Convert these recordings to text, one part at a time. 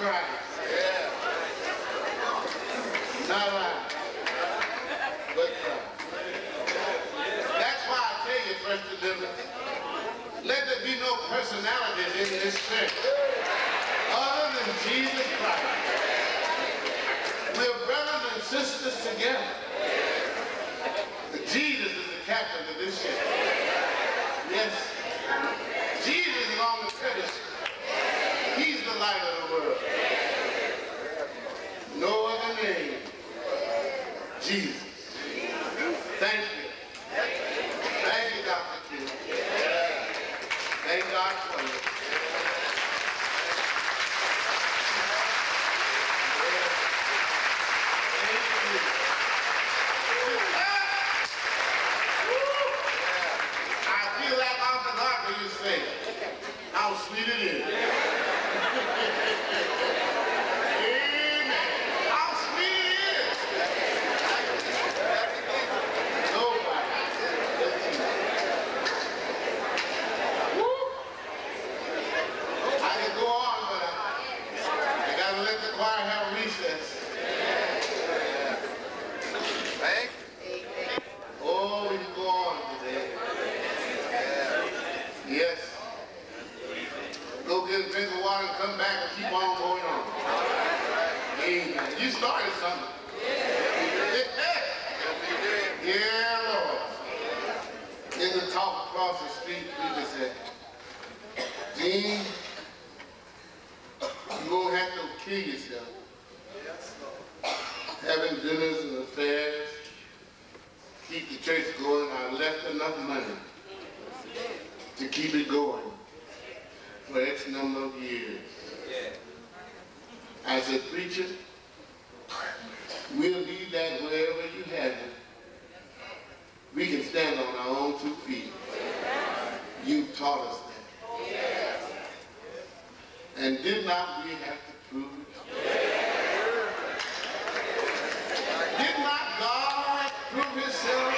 Christ. Not I, but Christ. That's why I tell you, First Deliverance, let there be no personalities in this church other than Jesus Christ. We're brothers and sisters together. Jesus is the captain of this ship. Yes. Jesus is on the pedestal. He's the light of the world. No other name. Jesus. Thank you. Thank you, Dr. King. Thank God for you. I feel like Uncle Harper used to say, how sweet it is. Amen. How sweet it is. Nobody. Woo. I can go on, but I gotta let the choir have a recess. Thank you. Oh, we can go on today. Yes. Go get a drink of water and come back and keep on going on. Amen. You started something. Yeah, Lord. In the talk across the street, we just said, Dean, you won't have to kill yourself. Having dinners and affairs, keep the church going. I left enough money to keep it going for X number of years. I said, preacher, we'll leave that wherever you have it. We can stand on our own 2 feet. You've taught us that. And did not we have to prove it? Did not God prove himself?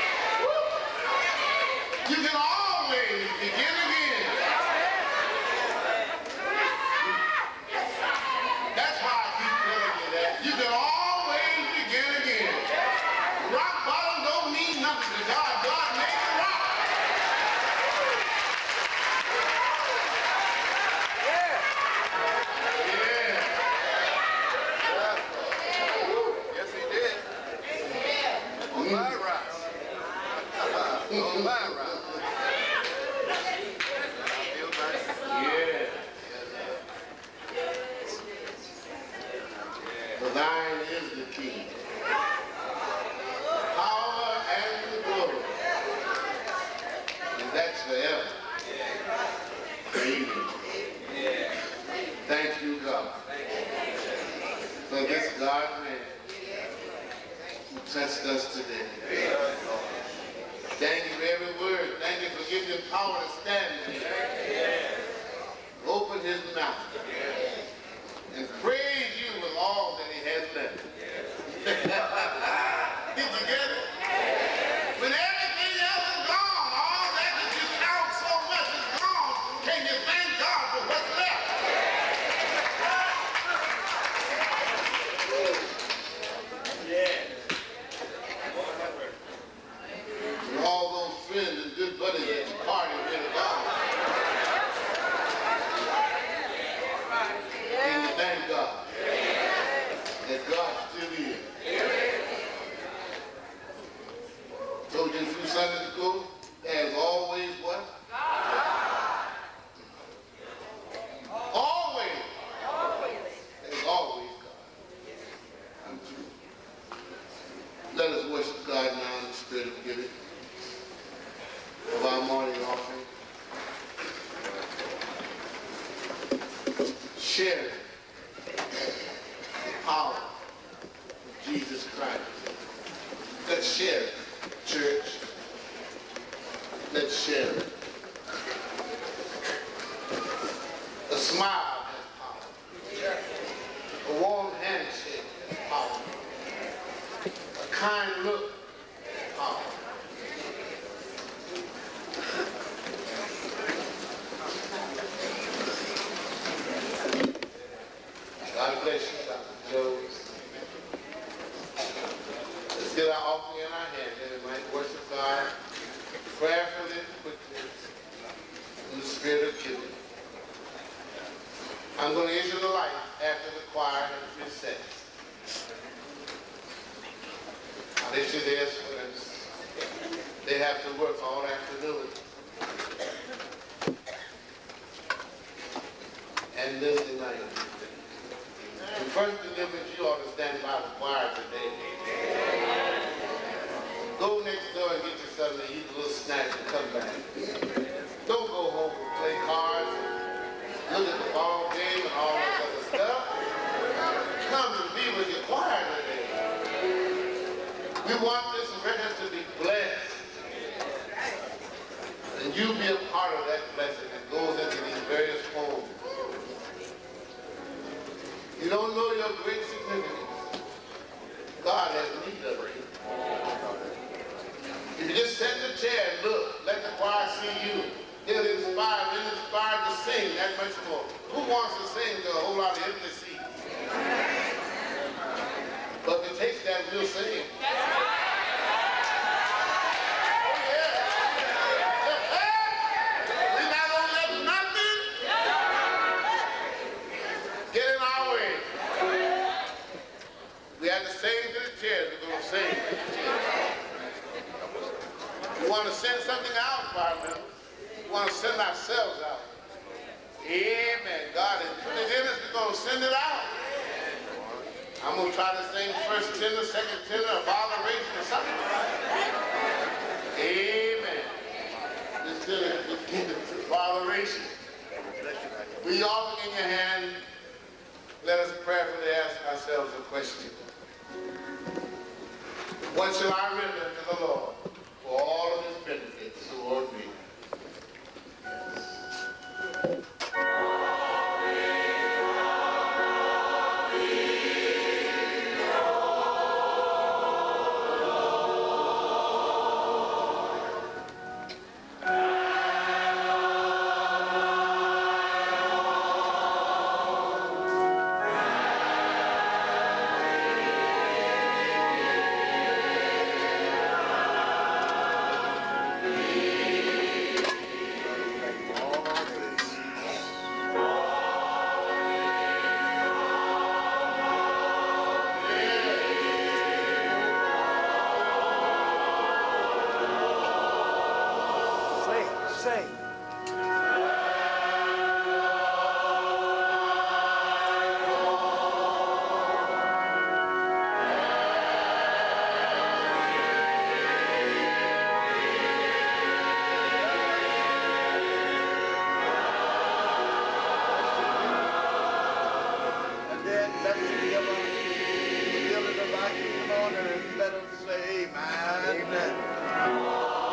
You can always begin again. That's why I keep telling you that. You can always begin again. Rock bottom don't mean nothing to God. God made it rock. Yeah. Yes, he did. On my rock. On my rock. For thine is the kingdom, power and the glory, and that's forever. Amen. Thank you, God, for this God-man who touched us today. Thank you for every word. Thank you for giving him power to stand there. Open his mouth and praise you with all that he has done. Did you get it? When everything else is gone, all that you count so much is gone, can you thank God for what's left? And all those friends and good buddies at the party with God. Can you thank God that God still is? Told you through Sunday school, there's always what? God. Always. There's always God. I'm true. Let us worship God now in the spirit of giving of our morning offering. Share the power of Jesus Christ. Let's share it, church. Let's share it. A smile has power. A warm handshake has power. A kind look has power. bless you, Dr. Joe. Let's get our offering in our hand that we might worship God prayerfully, quickly, in the spirit of giving. I'm going to issue the light after the choir has been set. I'll let you there, students. They have to work all afternoon. And Thursday night. The First Deliverance, you ought to stand by the choir today. Go next door and get you something to eat, a little snack, and come back. Don't go home and play cards, look at the ball game and all that other stuff. Come and be with your choir today. We want this record to be blessed. And you be a part of that blessing that goes into these various homes. You don't know your great significance. God has need of you. If you just sit in the chair and look, let the choir see you, they'll inspire, they're inspired to sing that much more. Who wants to sing to a whole lot of empty seats? But if it takes that, we'll sing. We want to send something out, choir members. We want to send ourselves out. Amen. God has put it in us. We're going to send it out. I'm going to try to sing first tenor, second tenor, a botheration or something. Amen. This tenor is botheration. With your offering in your hand, let us prayerfully ask ourselves a question. What shall I render to the Lord for all of his benefits toward me? Let us say, amen. Amen.